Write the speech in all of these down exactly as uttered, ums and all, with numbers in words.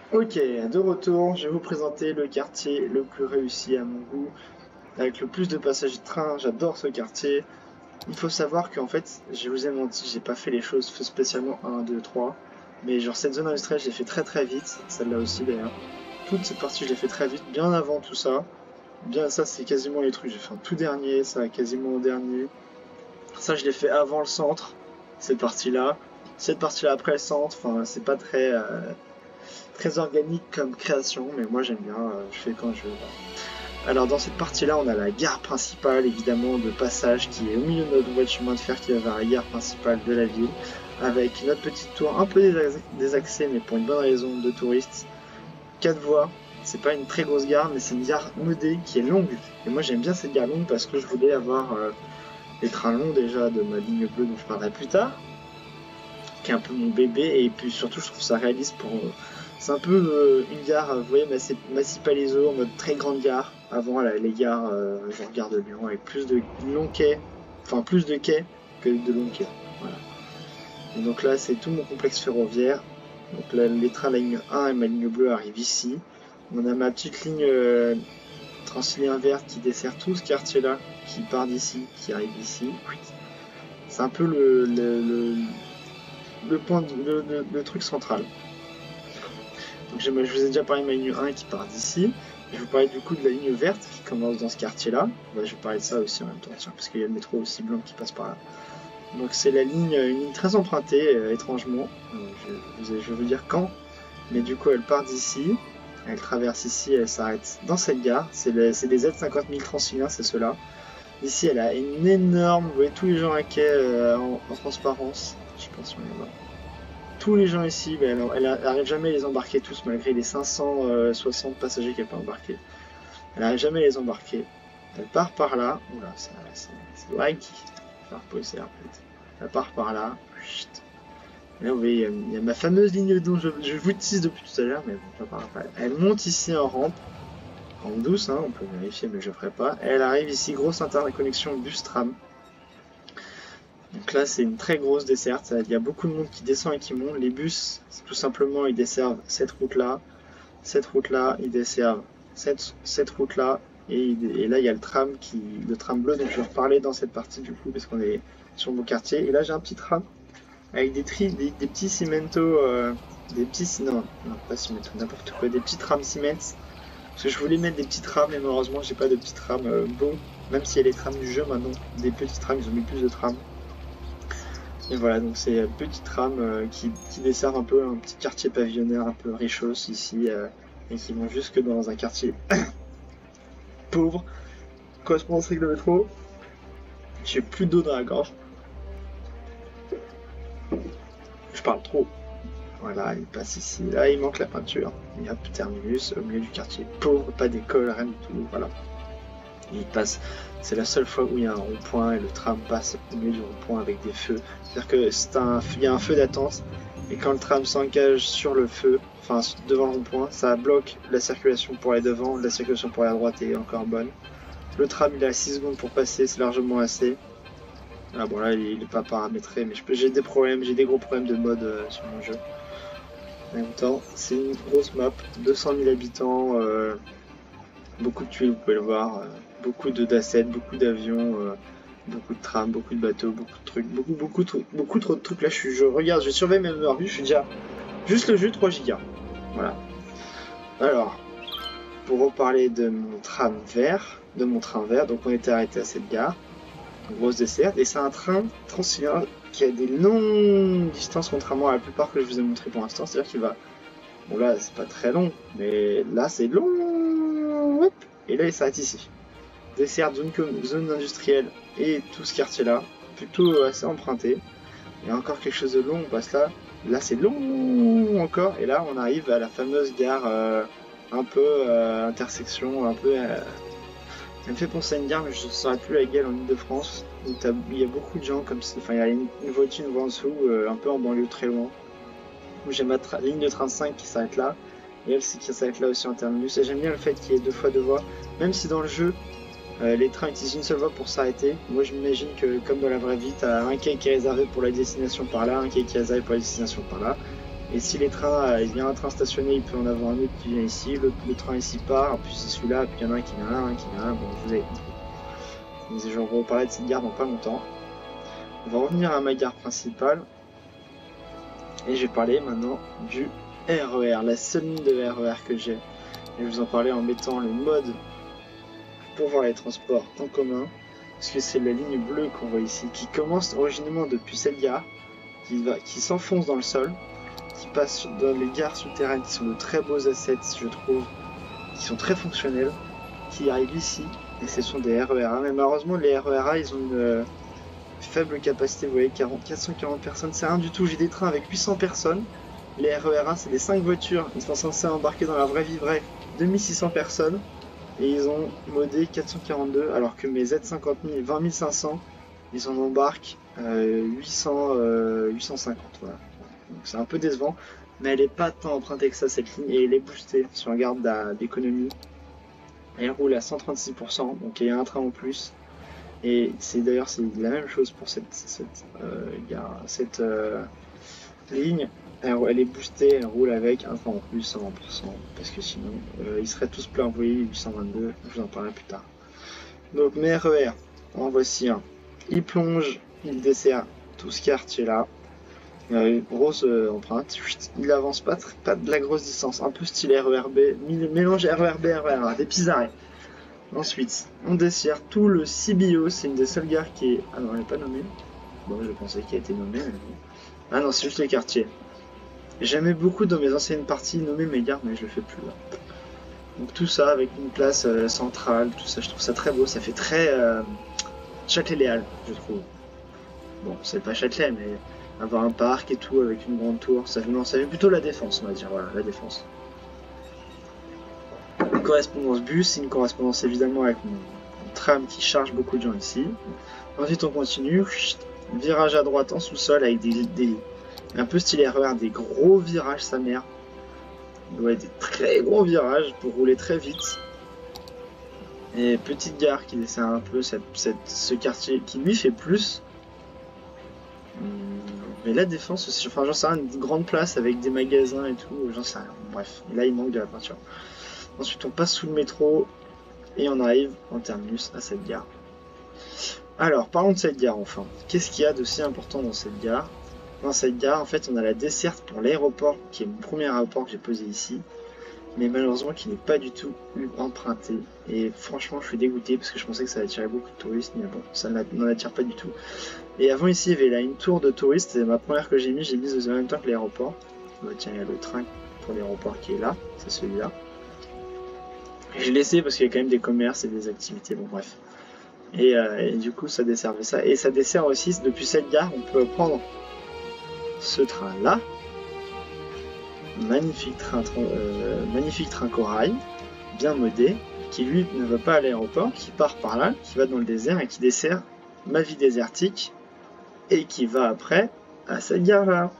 Ok, de retour, je vais vous présenter le quartier le plus réussi à mon goût, avec le plus de passages de train, j'adore ce quartier. Il faut savoir qu'en fait, je vous ai menti, j'ai pas fait les choses spécialement un, deux, trois, mais genre cette zone industrielle, je l'ai fait très très vite, celle-là aussi d'ailleurs. Toute cette partie, je l'ai fait très vite, bien avant tout ça. Bien, ça c'est quasiment les trucs, j'ai fait un tout dernier, ça quasiment au dernier. Ça, je l'ai fait avant le centre, cette partie-là. Cette partie-là après le centre, enfin, c'est pas très... euh, très organique comme création, mais moi j'aime bien, euh, je fais quand je veux. Alors dans cette partie-là, on a la gare principale, évidemment, de passage, qui est au milieu de notre voie de chemin de fer qui va vers la gare principale de la ville, avec notre petite tour un peu désaxée, mais pour une bonne raison, de touristes. Quatre voies, c'est pas une très grosse gare, mais c'est une gare modée qui est longue. Et moi j'aime bien cette gare longue parce que je voulais avoir euh, les trains longs déjà de ma ligne bleue dont je parlerai plus tard, qui est un peu mon bébé, et puis surtout je trouve ça réaliste pour... Euh, c'est un peu euh, une gare, vous voyez, Massy Palaiso en mode très grande gare. Avant là, les gares, euh, genre gare de Lyon, avec plus de longs quais, enfin plus de quais que de longs quais. Voilà. Et donc là, c'est tout mon complexe ferroviaire. Donc là, les trains de la ligne un et ma ligne bleue arrivent ici. On a ma petite ligne euh, Transilien verte qui dessert tout ce quartier-là, qui part d'ici, qui arrive ici. C'est un peu le, le, le, le point, de, le, le, le truc central. Donc je vous ai déjà parlé de ma ligne un qui part d'ici. Je vais vous parler du coup de la ligne verte qui commence dans ce quartier-là. Bah, je vais parler de ça aussi en même temps, tiens, parce qu'il y a le métro aussi blanc qui passe par là. Donc c'est la ligne, une ligne très empruntée, euh, étrangement. Je, je, je vais vous dire quand. Mais du coup elle part d'ici, elle traverse ici, elle s'arrête dans cette gare. C'est des Z cinquante mille Transiliens, c'est ceux-là. Ici elle a une énorme, vous voyez tous les gens à quai euh, en, en transparence. Je sais pas si on les voit. Tous les gens ici, ben, elle n'arrive jamais à les embarquer tous malgré les cinq cent soixante passagers qu'elle peut embarquer. Elle n'arrive jamais à les embarquer. Elle part par là. Oula, c'est Waiki. Faire poser un peu. Elle part par là. Chut. Et là, vous voyez, il y a ma fameuse ligne dont je, je vous tease depuis tout à l'heure, mais bon, je parle pas. Elle monte ici en rampe. En douce, hein, on peut vérifier, mais je ne ferai pas. Et elle arrive ici, grosse interconnexion bus-tram. Donc là, c'est une très grosse desserte. Il y a beaucoup de monde qui descend et qui monte. Les bus, tout simplement, ils desservent cette route-là, cette route-là, ils desservent cette, cette route-là. Et, et là, il y a le tram, qui, le tram bleu dont je vais reparler dans cette partie du coup, parce qu'on est sur mon quartier. Et là, j'ai un petit tram avec des, tri, des, des petits cimento, euh, des petits, non, non, pas cimento, n'importe quoi, des petits trams Siemens. Parce que je voulais mettre des petits trams, mais malheureusement, j'ai pas de petits trams euh, beaux. Même s'il y a les trams du jeu maintenant, des petits trams, ils ont mis plus de trams. Et voilà, donc c'est une petite tram euh, qui, qui dessert un peu un petit quartier pavillonnaire un peu richos ici, euh, et qui vont jusque dans un quartier pauvre, correspondant avec le métro. J'ai plus d'eau dans la gorge. Je parle trop. Voilà, il passe ici. Là, il manque la peinture. Il y a un terminus au milieu du quartier pauvre, pas d'école, rien du tout. Voilà. Il passe. C'est la seule fois où il y a un rond-point et le tram passe au milieu du rond-point avec des feux. C'est-à-dire que c'est un, il y a un feu d'attente et quand le tram s'engage sur le feu, enfin devant le rond-point, ça bloque la circulation pour aller devant, la circulation pour aller à droite est encore bonne. Le tram il a six secondes pour passer, c'est largement assez. Ah bon là il n'est pas paramétré, mais j'ai des problèmes, j'ai des gros problèmes de mode euh, sur mon jeu. En même temps, c'est une grosse map, deux cent mille habitants, euh, beaucoup de tuiles, vous pouvez le voir, euh, beaucoup de d'assets, beaucoup d'avions, euh, beaucoup de trams, beaucoup de bateaux, beaucoup de trucs, beaucoup, beaucoup, trop, beaucoup trop de trucs. Là, je, suis, je regarde, je surveille mes mémoires, je suis déjà juste le jeu trois gigas. Voilà. Alors, pour reparler de mon tram vert, de mon train vert, donc on était arrêté à cette gare, grosse desserte, et c'est un train Transilien qui a des longues distances contrairement à la plupart que je vous ai montré pour l'instant, c'est-à-dire qu'il va, bon là c'est pas très long, mais là c'est long, hop, et là il s'arrête ici. Dessert zone, zone industrielle et tout ce quartier là, plutôt assez emprunté. Il y a encore quelque chose de long, on passe là, là c'est long encore, et là on arrive à la fameuse gare euh, un peu euh, intersection, un peu... Euh, elle me fait penser à une gare, mais je ne saurais plus laquelle en Ile-de-France, où il y a beaucoup de gens comme ça, enfin il y a une, une voiture, une voie en dessous, euh, un peu en banlieue très loin, où j'ai ma ligne de train cinq qui s'arrête là, et elle qui s'arrête là aussi en terminus, et j'aime bien le fait qu'il y ait deux fois deux voies, même si dans le jeu, euh, les trains utilisent une seule voie pour s'arrêter. Moi je m'imagine que comme dans la vraie vie, tu as un quai qui est réservé pour la destination par là, un quai qui est réservé pour la destination par là, Et si les trains, il y a un train stationné, il peut en avoir un autre qui vient ici, le, le train ici part, puis c'est celui-là, puis il y en a un qui vient là, un qui vient là, bon vous avez compris. Donc, je vais vous reparler de cette gare dans pas longtemps. On va revenir à ma gare principale. Et je vais parler maintenant du R E R, la seule ligne de R E R que j'ai. Et je vais vous en parler en mettant le mode pour voir les transports en commun. Parce que c'est la ligne bleue qu'on voit ici, qui commence originellement depuis cette gare, qui, va, qui s'enfonce dans le sol, qui passe dans les gares souterraines qui sont de très beaux assets, je trouve, qui sont très fonctionnels, qui arrivent ici, et ce sont des R E R A. Mais malheureusement, les R E R A, ils ont une euh, faible capacité, vous voyez, quarante, quatre cent quarante personnes, c'est rien du tout. J'ai des trains avec huit cents personnes, les R E R A, c'est des cinq voitures, ils sont censés embarquer dans la vraie vie vraie deux mille six cents personnes, et ils ont modé quatre cent quarante-deux, alors que mes Z cinquante mille, vingt mille cinq cents, ils en embarquent euh, huit cents, euh, huit cent cinquante, voilà. Donc c'est un peu décevant, mais elle n'est pas tant empruntée que ça cette ligne, et elle est boostée si on regarde l'économie. Elle roule à cent trente-six pour cent, donc il y a un train en plus. Et c'est d'ailleurs c'est la même chose pour cette, cette, euh, gare, cette euh, ligne. Elle, elle est boostée, elle roule avec un train en plus, cent vingt pour cent, parce que sinon euh, ils seraient tous pleins, vous voyez, huit cent vingt-deux, je vous en parlerai plus tard. Donc mes R E R, en voici un. Il plonge, il dessert tout ce quartier là. Euh, grosse euh, empreinte, il avance pas, pas de la grosse distance, un peu style R E R B, mélange R E R B, R E R A, des petits arrêts. Ensuite, on dessert tout le C B O, c'est une des seules gares qui est... Ah non, elle n'est pas nommée. Bon, je pensais qu'elle a été nommée, mais bon. Ah non, c'est juste les quartiers. J'aimais beaucoup dans mes anciennes parties nommer mes gares, mais je le fais plus là. Donc tout ça avec une place euh, centrale, tout ça, je trouve ça très beau, ça fait très euh, Châtelet-Léal, je trouve. Bon, c'est pas Châtelet, mais avoir un parc et tout avec une grande tour, ça fait, non, ça fait plutôt la Défense, on va dire, voilà, la Défense. Une correspondance bus, c'est une correspondance évidemment avec mon, mon tram qui charge beaucoup de gens ici. Ensuite on continue, virage à droite en sous-sol avec des, des un peu stylé R E R, des gros virages sa mère. Ouais, des très gros virages pour rouler très vite. Et petite gare qui dessert un peu cette, cette, ce quartier qui lui fait plus. Mais la Défense aussi, enfin j'en sais rien, une grande place avec des magasins et tout, j'en sais rien. Bref, et là il manque de la peinture. Ensuite on passe sous le métro et on arrive en terminus à cette gare. Alors parlons de cette gare enfin. Qu'est-ce qu'il y a de si important dans cette gare? Dans cette gare en fait on a la desserte pour l'aéroport qui est mon premier aéroport que j'ai posé ici. Mais malheureusement qui n'est pas du tout emprunté. Et franchement je suis dégoûté parce que je pensais que ça attirait beaucoup de touristes, mais bon, ça n'en attire pas du tout. Et avant ici il y avait là une tour de touristes, c'est ma première que j'ai mise, j'ai mise en même temps que l'aéroport. Bah, tiens, il y a le train pour l'aéroport qui est là, c'est celui-là. J'ai laissé parce qu'il y a quand même des commerces et des activités, bon bref. Et, euh, et du coup ça desservait ça. Et ça dessert aussi, depuis cette gare, on peut prendre ce train-là. Magnifique train, euh, magnifique train corail, bien modé, qui lui ne va pas à l'aéroport, qui part par là, qui va dans le désert et qui dessert ma vie désertique, et qui va après à cette gare-là.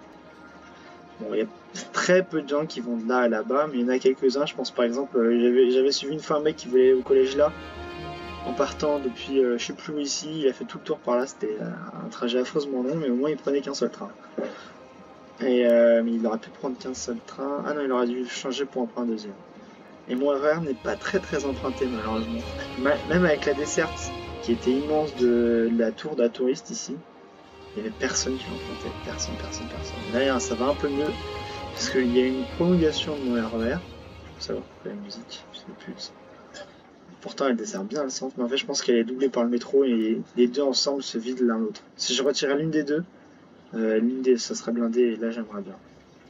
Bon, il y a très peu de gens qui vont de là à là-bas, mais il y en a quelques-uns, je pense par exemple, euh, j'avais suivi une fois un mec qui voulait aller au collège là, en partant depuis euh, je sais plus où ici, il a fait tout le tour par là, c'était euh, un trajet affreusement long, mais au moins il prenait qu'un seul train. Et euh, mais il aurait pu prendre qu'un seul train. Ah non, il aurait dû changer pour en prendre un deuxième. Et mon R E R n'est pas très très emprunté malheureusement. Même avec la desserte qui était immense de la tour d'un touriste ici, il n'y avait personne qui l'empruntait. Personne, personne, personne. Là ça va un peu mieux parce qu'il y a une prolongation de mon R E R. Je peux savoir pourquoi la musique, je sais plus. Pourtant elle dessert bien le centre, mais en fait je pense qu'elle est doublée par le métro et les deux ensemble se vident l'un l'autre. Si je retirais l'une des deux, Euh, l'une des ça serait blindé et là j'aimerais bien.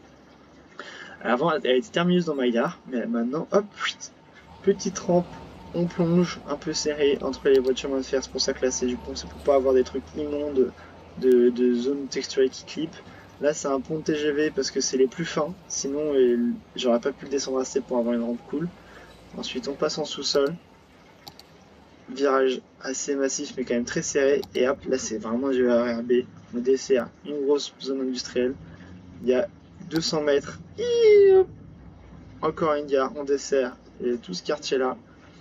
Avant elle était terminus dans ma gare, mais maintenant hop, petite rampe, on plonge un peu serré entre les voitures main de fer, c'est pour ça que là c'est du pont, c'est pour pas avoir des trucs immondes de, de zones texturées qui clippent. Là c'est un pont de T G V parce que c'est les plus fins, sinon euh, j'aurais pas pu le descendre assez pour avoir une rampe cool. Ensuite on passe en sous-sol, virage assez massif mais quand même très serré, et hop là c'est vraiment du R E R B. On dessert une grosse zone industrielle, il y a deux cents mètres, et encore une gare, on dessert et tout ce quartier là,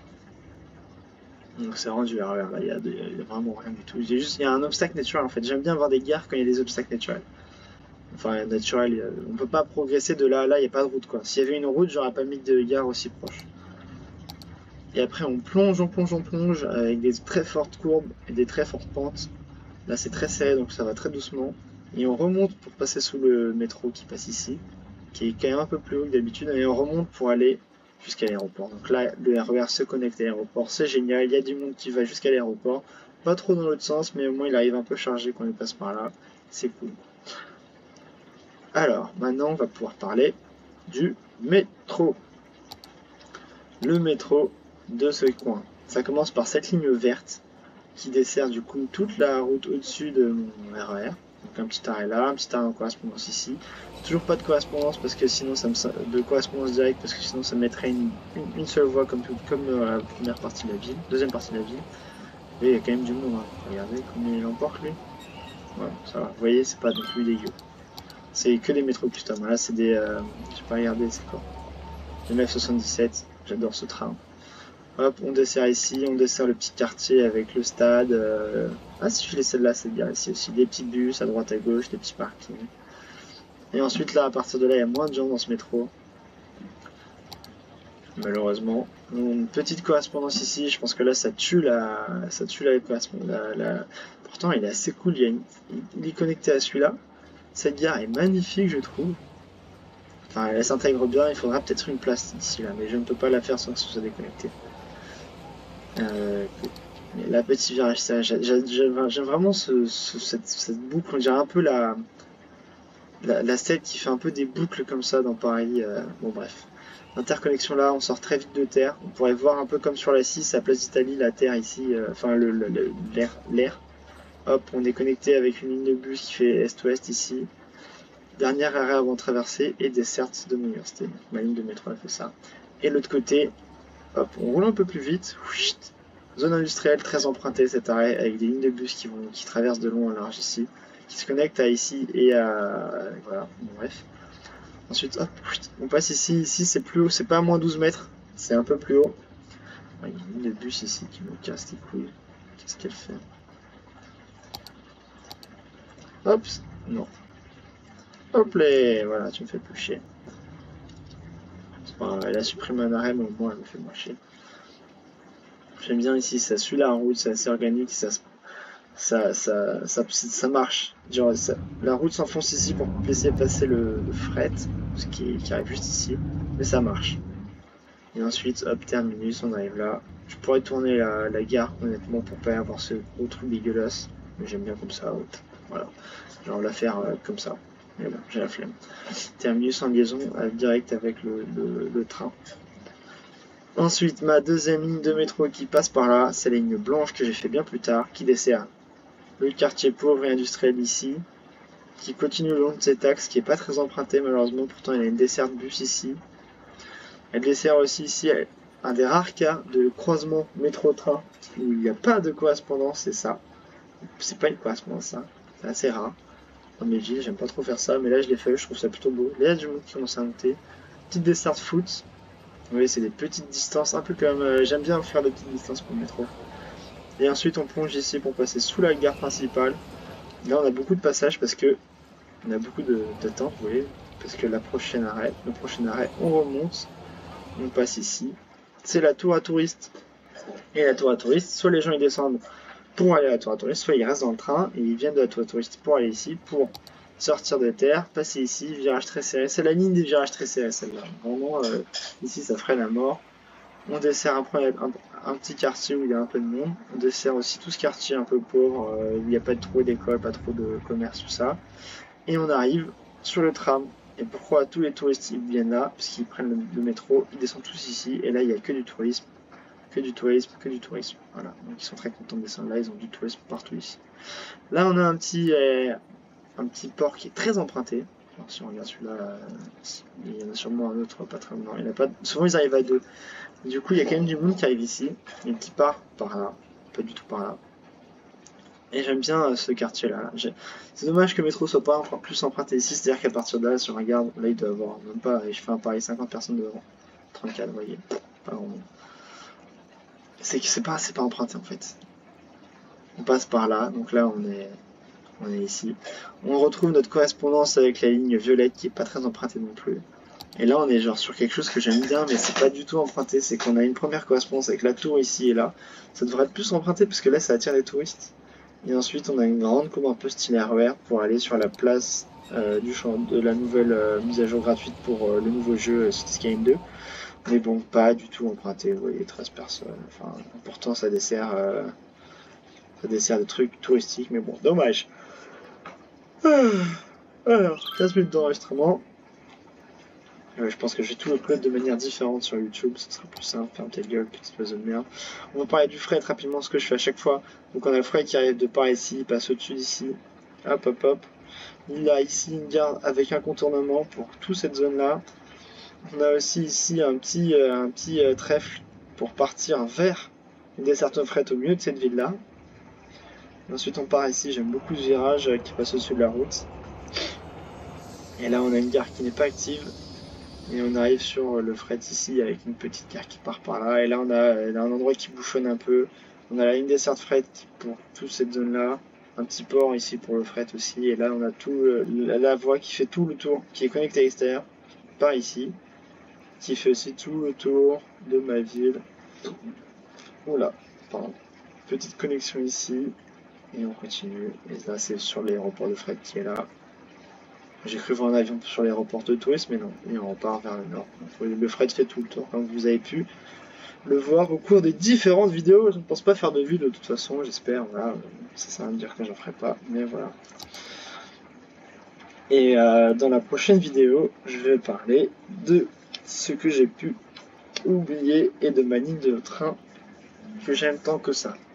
donc c'est vraiment du R E R, là il y, a de, il y a vraiment rien du tout. Juste, il y a un obstacle naturel en fait, j'aime bien avoir des gares quand il y a des obstacles naturels. enfin naturel, on peut pas progresser de là à là, il n'y a pas de route quoi. S'il y avait une route, j'aurais pas mis de gare aussi proche. Et après on plonge, on plonge, on plonge avec des très fortes courbes et des très fortes pentes. Là c'est très serré donc ça va très doucement. Et on remonte pour passer sous le métro qui passe ici, qui est quand même un peu plus haut que d'habitude, et on remonte pour aller jusqu'à l'aéroport. Donc là le R E R se connecte à l'aéroport, c'est génial, il y a du monde qui va jusqu'à l'aéroport. Pas trop dans l'autre sens, mais au moins il arrive un peu chargé quand il passe par là, c'est cool. Alors, maintenant on va pouvoir parler du métro. Le métro de ce coin. Ça commence par cette ligne verte qui dessert du coup toute la route au-dessus de mon R E R. Donc un petit arrêt là, un petit arrêt en correspondance ici. Toujours pas de correspondance parce que sinon ça me de correspondance directe parce que sinon ça mettrait une, une, une seule voie comme, tout, comme dans la première partie de la ville, deuxième partie de la ville. Et il y a quand même du monde, hein. Regardez combien il emporte lui. Voilà, ça va. Vous voyez, c'est pas non plus dégueu. C'est que des métros custom. Là c'est des. Euh, j'ai pas regardé c'est quoi. Le neuf soixante-dix-sept, j'adore ce train. Hop, on dessert ici, on dessert le petit quartier avec le stade. Euh... Ah, si je fais celle-là, c'est bien. Ici aussi, des petits bus à droite à gauche, des petits parkings. Et ensuite, là, à partir de là, il y a moins de gens dans ce métro. Malheureusement. Une petite correspondance ici, je pense que là, ça tue la, ça tue la correspondance. La, la... Pourtant, il est assez cool. Il, y a une... il est connecté à celui-là. Cette gare est magnifique, je trouve. Enfin, elle s'intègre bien. Il faudra peut-être une place ici, là, mais je ne peux pas la faire sans que ce soit déconnecté. Euh, la petite virage, j'aime vraiment ce, ce, cette, cette boucle, on dirait un peu la, la, la selle qui fait un peu des boucles comme ça dans Paris. Euh, bon bref, interconnexion là, on sort très vite de terre, on pourrait voir un peu comme sur la six à Place d'Italie, la terre ici, euh, enfin le, le, le, l'air, l'air. Hop, on est connecté avec une ligne de bus qui fait est-ouest ici. Dernier arrêt avant de traverser et desserte de mon université. Ma ligne de métro a fait ça. Et l'autre côté, hop, on roule un peu plus vite. Zone industrielle très empruntée cet arrêt avec des lignes de bus qui, vont, qui traversent de long en large ici, qui se connectent à ici et à. Voilà, bon, bref. Ensuite, hop, on passe ici. Ici, c'est plus haut, c'est pas à moins douze mètres, c'est un peu plus haut. Il y a une ligne de bus ici qui me casse les couilles. Qu'est-ce qu'elle fait? Hop, non. Hop là, voilà, tu me fais plus chier. Enfin, elle a supprimé un arrêt, mais au moins elle me fait moins chier. J'aime bien ici, ça suit la route, c'est assez organique, ça, ça, ça, ça, ça marche. Genre, ça, la route s'enfonce ici pour laisser passer le, le fret, ce qui, qui arrive juste ici, mais ça marche. Et ensuite, hop, terminus, on arrive là. Je pourrais tourner la, la gare, honnêtement, pour pas avoir ce gros truc dégueulasse, mais j'aime bien comme ça, hop. Voilà. Genre la faire euh, comme ça. Mais bon, j'ai la flemme. Terminus en liaison euh, direct avec le, le, le train. Ensuite, ma deuxième ligne de métro qui passe par là, c'est la ligne blanche que j'ai fait bien plus tard, qui dessert le quartier pauvre et industriel ici, qui continue le long de cet axe, qui n'est pas très emprunté malheureusement, pourtant il y a une desserte bus ici. Elle dessert aussi ici un des rares cas de croisement métro-train où il n'y a pas de correspondance, c'est ça. C'est pas une correspondance, ça, c'est assez rare. Dans mes villes, j'aime pas trop faire ça, mais là je l'ai fait, je trouve ça plutôt beau. Là il y a du monde qui commence à monter. Petite desserte foot. Oui, c'est des petites distances, un peu comme... Euh, j'aime bien faire des petites distances pour le métro. Et ensuite, on plonge ici pour passer sous la gare principale. Là, on a beaucoup de passages parce que... On a beaucoup de, de temps, vous voyez. Parce que la prochaine arrêt, le prochain arrêt, on remonte. On passe ici. C'est la tour à touristes. Et la tour à touristes, soit les gens ils descendent pour aller à la tour à touristes, soit ils restent dans le train et ils viennent de la tour à touristes pour aller ici, pour sortir de terre, passer ici, virage très serré. C'est la ligne des virages très serrés celle-là. Vraiment, euh, ici ça ferait la mort. On dessert un, un, un petit quartier où il y a un peu de monde. On dessert aussi tout ce quartier un peu pauvre, euh, où il n'y a pas trop d'école, pas trop de commerce, tout ça. Et on arrive sur le tram. Et pourquoi tous les touristes ils viennent là? Parce qu'ils prennent le, le métro, ils descendent tous ici. Et là, il n'y a que du tourisme. Que du tourisme, que du tourisme. Voilà. Donc ils sont très contents de descendre là, ils ont du tourisme partout ici. Là, on a un petit, euh, un petit port qui est très emprunté. Alors, si on regarde celui-là, euh, il y en a sûrement un autre pas très loin. Il y en a pas... Souvent, ils arrivent à deux. Du coup, il y a quand même du monde qui arrive ici, et qui part par là, pas du tout par là. Et j'aime bien euh, ce quartier-là. C'est dommage que le métro soit pas encore plus emprunté ici, c'est-à-dire qu'à partir de là, si on regarde, là il doit y avoir même pas, et je fais un pari, cinquante personnes devant. trente-quatre, vous voyez, pas vraiment. C'est que c'est pas, c'est pas emprunté en fait. On passe par là, donc là on est, On est ici. On retrouve notre correspondance avec la ligne violette qui est pas très empruntée non plus. Et là on est genre sur quelque chose que j'aime bien mais c'est pas du tout emprunté, c'est qu'on a une première correspondance avec la tour ici et là. Ça devrait être plus emprunté parce que là ça attire les touristes. Et ensuite on a une grande courbe un peu style R E R pour aller sur la place euh, du champ de la nouvelle euh, mise à jour gratuite pour euh, le nouveau jeu euh, City Skyline deux. Mais bon, pas du tout emprunté, vous voyez, treize personnes. Enfin, pourtant ça dessert, euh, ça dessert des trucs touristiques, mais bon, dommage. Alors, quinze minutes d'enregistrement. Ouais, je pense que je vais tout upload de manière différente sur YouTube, ce sera plus simple. Ferme ta gueule, espèce de merde. On va parler du fret rapidement, ce que je fais à chaque fois. Donc on a le fret qui arrive de par ici, il passe au-dessus d'ici. Hop, hop, hop. Il a ici une garde avec un contournement pour toute cette zone-là. On a aussi ici un petit, euh, un petit euh, trèfle pour partir vers une desserte fret au milieu de cette ville-là. Ensuite on part ici, j'aime beaucoup ce virage euh, qui passe au-dessus de la route. Et là on a une gare qui n'est pas active. Et on arrive sur le fret ici avec une petite gare qui part par là. Et là on a, là, un endroit qui bouchonne un peu. On a la ligne desserte fret pour toute cette zone-là. Un petit port ici pour le fret aussi. Et là on a tout euh, la, la voie qui fait tout le tour, qui est connectée à l'extérieur, par ici. Qui fait aussi tout le tour de ma ville. Oula, pardon. Petite connexion ici. Et on continue. Et là c'est sur l'aéroport de fret qui est là. J'ai cru voir un avion sur l'aéroport de tourisme, mais non, et on repart vers le nord. Donc, le fret fait tout le tour, comme vous avez pu le voir au cours des différentes vidéos. Je ne pense pas faire de vue de toute façon, j'espère. Voilà, ça sert à rien de dire que j'en ferai pas, mais voilà. Et euh, dans la prochaine vidéo, je vais parler de ce que j'ai pu oublier et de ma ligne de train que j'aime tant que ça.